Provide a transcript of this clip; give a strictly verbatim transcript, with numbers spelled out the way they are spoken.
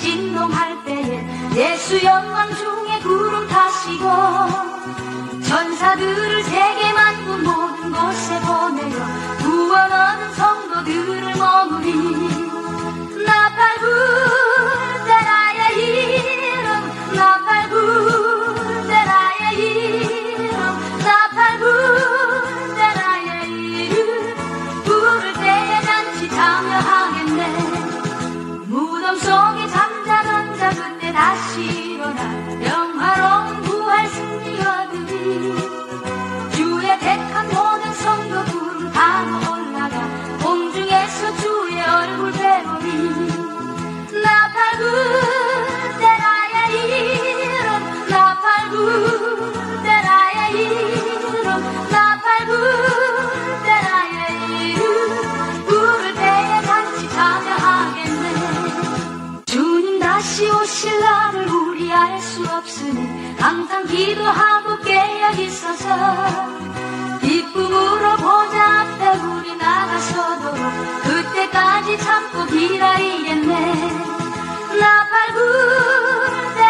진동할 때에 예수 영광 중에 구름 타시고 천사들을 세계 만국 모든 곳에 보내어 구원 얻은 성도들을 머무리 나팔 불 때 나의 이름 나팔 불 때 나의 이름 나팔 불 때 나의 이름 부를 때에 잔치 참여하겠네. 무덤 속에 잠자던 자 그때 다시 일어나 영화로운 부활 승리 얻으리. 주의 택한 모든 성도 구름 타고 올라가 공중에서 주의 얼굴 배우리. 나팔 불 때 나의 이름 나팔 불 때 나의 이름 나팔 불 때 나의 이름 부를 때에 같이 참여하겠네. 주님 다시 오실 날을 우리 알 수 없으니 항상 기도하고 깨어 있어서 기쁨으로 보좌 앞에 우리 나가서도록 그때까지 참고 기다리겠네. 나팔 불 때